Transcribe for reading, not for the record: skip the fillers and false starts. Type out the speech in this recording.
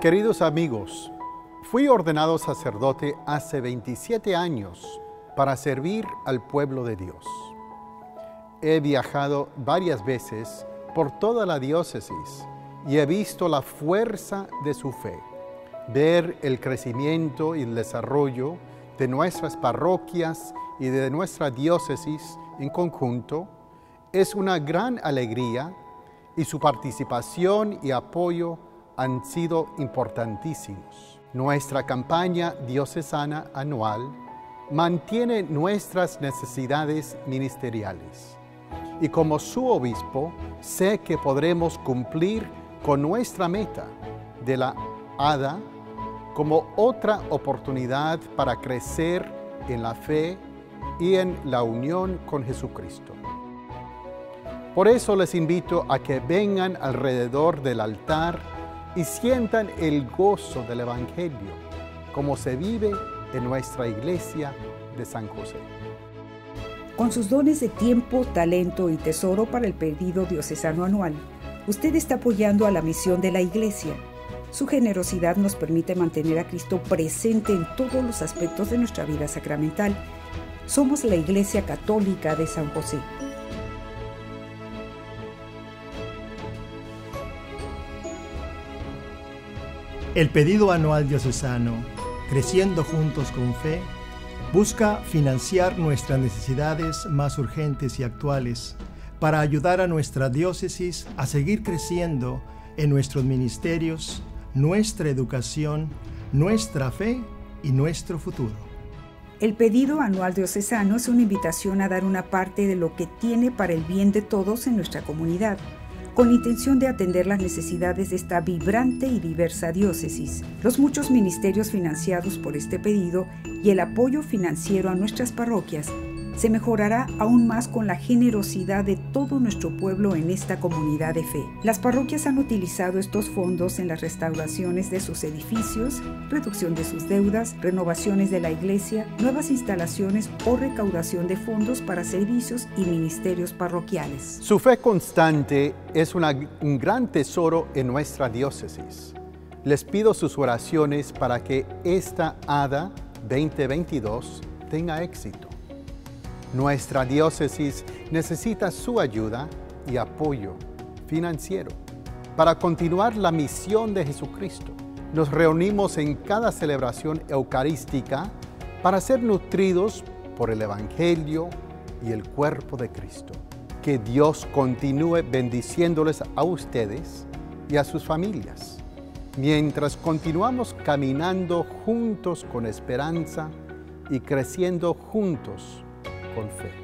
Queridos amigos, fui ordenado sacerdote hace 27 años para servir al pueblo de Dios. He viajado varias veces por toda la diócesis y he visto la fuerza de su fe. Ver el crecimiento y el desarrollo de nuestras parroquias y de nuestra diócesis en conjunto es una gran alegría y su participación y apoyo han sido importantísimos. Nuestra campaña diocesana anual mantiene nuestras necesidades ministeriales y como su obispo sé que podremos cumplir con nuestra meta de la ADA como otra oportunidad para crecer en la fe y en la unión con Jesucristo. Por eso les invito a que vengan alrededor del altar y sientan el gozo del Evangelio, como se vive en nuestra iglesia de San José. Con sus dones de tiempo, talento y tesoro para el pedido diocesano anual, usted está apoyando a la misión de la Iglesia. Su generosidad nos permite mantener a Cristo presente en todos los aspectos de nuestra vida sacramental. Somos la Iglesia Católica de San José. El pedido anual diocesano, Creciendo Juntos con Fe, busca financiar nuestras necesidades más urgentes y actuales para ayudar a nuestra diócesis a seguir creciendo en nuestros ministerios, nuestra educación, nuestra fe y nuestro futuro. El pedido anual diocesano es una invitación a dar una parte de lo que tiene para el bien de todos en nuestra comunidad, con la intención de atender las necesidades de esta vibrante y diversa diócesis. Los muchos ministerios financiados por este pedido y el apoyo financiero a nuestras parroquias se mejorará aún más con la generosidad de todo nuestro pueblo en esta comunidad de fe. Las parroquias han utilizado estos fondos en las restauraciones de sus edificios, reducción de sus deudas, renovaciones de la iglesia, nuevas instalaciones o recaudación de fondos para servicios y ministerios parroquiales. Su fe constante es un gran tesoro en nuestra diócesis. Les pido sus oraciones para que esta ADA 2022 tenga éxito. Nuestra diócesis necesita su ayuda y apoyo financiero para continuar la misión de Jesucristo. Nos reunimos en cada celebración eucarística para ser nutridos por el Evangelio y el cuerpo de Cristo. Que Dios continúe bendiciéndoles a ustedes y a sus familias, mientras continuamos caminando juntos con esperanza y creciendo juntos con fe.